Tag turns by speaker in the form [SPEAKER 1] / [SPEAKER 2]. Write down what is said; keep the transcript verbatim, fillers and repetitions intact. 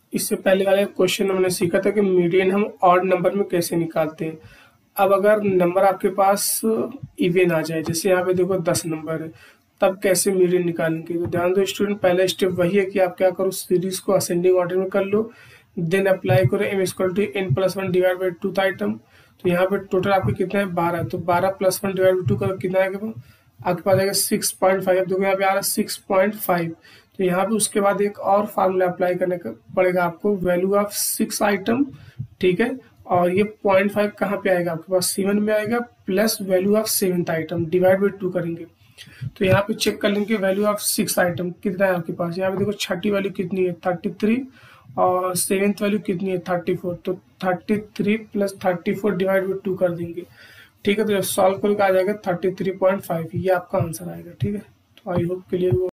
[SPEAKER 1] इससे पहले वाले क्वेश्चन में हमने सीखा था कि मीडियन हम ऑड नंबर में कैसे निकालते हैं। अब अगर नंबर आपके पास इवन आ जाए, जैसे यहाँ पे देखो दस नंबर है, तब कैसे मीडियन निकालेंगे? तो ध्यान दो स्टूडेंट, पहला स्टेप वही है कि आप क्या करो, सीरीज को असेंडिंग ऑर्डर में कर लो, देन अप्लाई करो M equal to N plus one divide by two item. तो यहाँ पे टोटल आपके कितना है, बारह। तो बारह plus one divide by two करो, कितना आएगा आपके पास आएगा सिक्स पॉइंट फाइव। देखो यहाँ पे आ रहा है सिक्स पॉइंट फाइव। तो यहाँ पे उसके बाद एक और फार्मूला अप्लाई करने का पड़ेगा आपको, वैल्यू ऑफ सिक्स आइटम, ठीक है। और ये पॉइंट फाइव कहाँ पे आएगा आपके पास, सेवन में आएगा, plus value of seventh item divide by two करेंगे। तो यहाँ पे चेक कर लेंगे वैल्यू ऑफ सिक्स आइटम कितना है आपके पास। यहाँ पे देखो छठी वैल्यू कितनी है, थर्टी थ्री, और सेवेंथ वैल्यू कितनी है, थर्टी फोर। तो thirty three plus thirty four divide by two कर देंगे, ठीक है। तो सॉल्व करके आ जाएगा थर्टी थ्री पॉइंट फाइव, ये आपका आंसर आएगा, ठीक है। तो आई होप क्लियर हुआ।